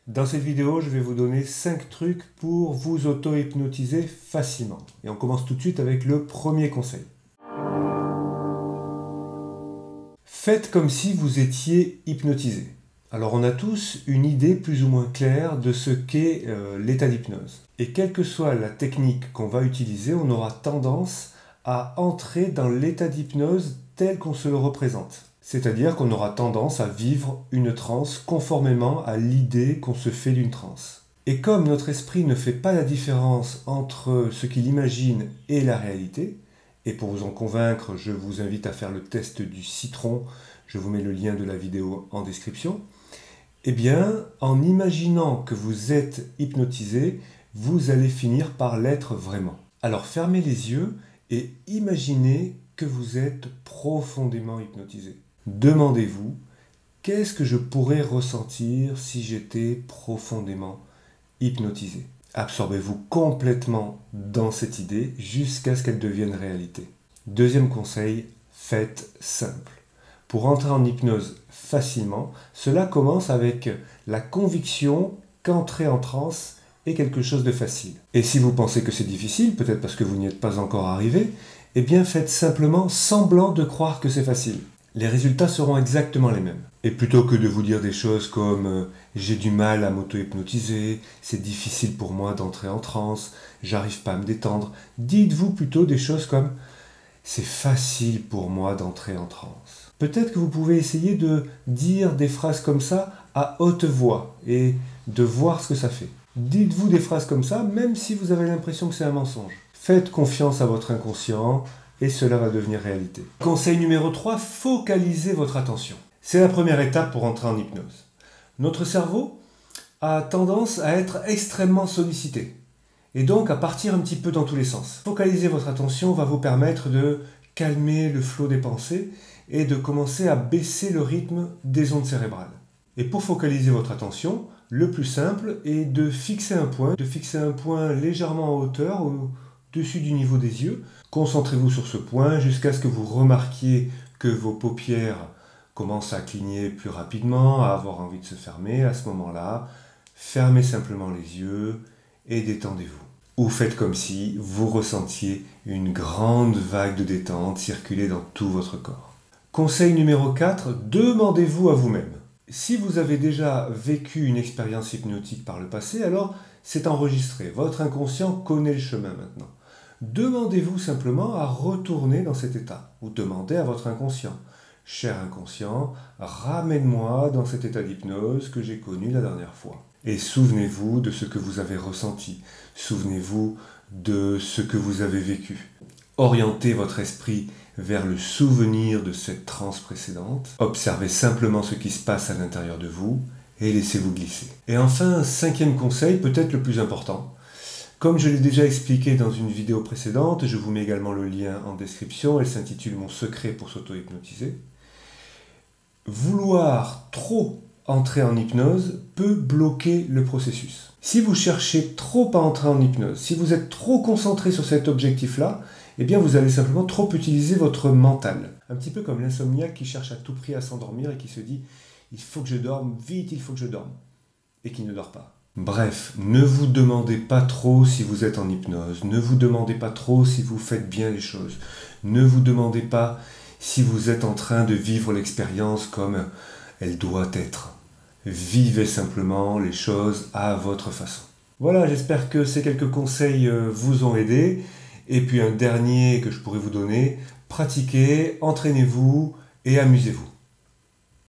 Dans cette vidéo, je vais vous donner 5 trucs pour vous auto-hypnotiser facilement. Et on commence tout de suite avec le premier conseil. Faites comme si vous étiez hypnotisé. Alors on a tous une idée plus ou moins claire de ce qu'est l'état d'hypnose. Et quelle que soit la technique qu'on va utiliser, on aura tendance à entrer dans l'état d'hypnose tel qu'on se le représente. C'est-à-dire qu'on aura tendance à vivre une transe conformément à l'idée qu'on se fait d'une transe. Et comme notre esprit ne fait pas la différence entre ce qu'il imagine et la réalité, et pour vous en convaincre, je vous invite à faire le test du citron, je vous mets le lien de la vidéo en description, eh bien, en imaginant que vous êtes hypnotisé, vous allez finir par l'être vraiment. Alors fermez les yeux et imaginez que vous êtes profondément hypnotisé. Demandez-vous, qu'est-ce que je pourrais ressentir si j'étais profondément hypnotisé? Absorbez-vous complètement dans cette idée jusqu'à ce qu'elle devienne réalité. Deuxième conseil, faites simple. Pour entrer en hypnose facilement, cela commence avec la conviction qu'entrer en transe est quelque chose de facile. Et si vous pensez que c'est difficile, peut-être parce que vous n'y êtes pas encore arrivé, eh bien faites simplement semblant de croire que c'est facile. Les résultats seront exactement les mêmes. Et plutôt que de vous dire des choses comme j'ai du mal à m'auto-hypnotiser, c'est difficile pour moi d'entrer en transe, j'arrive pas à me détendre, dites-vous plutôt des choses comme c'est facile pour moi d'entrer en transe. Peut-être que vous pouvez essayer de dire des phrases comme ça à haute voix et de voir ce que ça fait. Dites-vous des phrases comme ça, même si vous avez l'impression que c'est un mensonge. Faites confiance à votre inconscient et cela va devenir réalité. Conseil numéro 3, focalisez votre attention. C'est la première étape pour entrer en hypnose. Notre cerveau a tendance à être extrêmement sollicité et donc à partir un petit peu dans tous les sens. Focaliser votre attention va vous permettre de calmer le flot des pensées et de commencer à baisser le rythme des ondes cérébrales. Et pour focaliser votre attention, le plus simple est de fixer un point légèrement en hauteur, au-dessus du niveau des yeux. Concentrez-vous sur ce point jusqu'à ce que vous remarquiez que vos paupières commencent à cligner plus rapidement, à avoir envie de se fermer. À ce moment-là, fermez simplement les yeux et détendez-vous. Ou faites comme si vous ressentiez une grande vague de détente circuler dans tout votre corps. Conseil numéro 4, demandez-vous à vous-même. Si vous avez déjà vécu une expérience hypnotique par le passé, alors c'est enregistré. Votre inconscient connaît le chemin maintenant. Demandez-vous simplement à retourner dans cet état. Ou demandez à votre inconscient. Cher inconscient, ramène-moi dans cet état d'hypnose que j'ai connu la dernière fois. Et souvenez-vous de ce que vous avez ressenti. Souvenez-vous de ce que vous avez vécu. Orientez votre esprit vers le souvenir de cette transe précédente. Observez simplement ce qui se passe à l'intérieur de vous et laissez-vous glisser. Et enfin, 5e conseil, peut-être le plus important. Comme je l'ai déjà expliqué dans une vidéo précédente, je vous mets également le lien en description, elle s'intitule « Mon secret pour s'auto-hypnotiser ». Vouloir trop entrer en hypnose peut bloquer le processus. Si vous cherchez trop à entrer en hypnose, si vous êtes trop concentré sur cet objectif-là, eh bien vous allez simplement trop utiliser votre mental. Un petit peu comme l'insomniaque qui cherche à tout prix à s'endormir et qui se dit « il faut que je dorme, vite, il faut que je dorme » et qui ne dort pas. Bref, ne vous demandez pas trop si vous êtes en hypnose, ne vous demandez pas trop si vous faites bien les choses, ne vous demandez pas si vous êtes en train de vivre l'expérience comme elle doit être. Vivez simplement les choses à votre façon. Voilà, j'espère que ces quelques conseils vous ont aidé. Et puis un dernier que je pourrais vous donner, pratiquez, entraînez-vous et amusez-vous.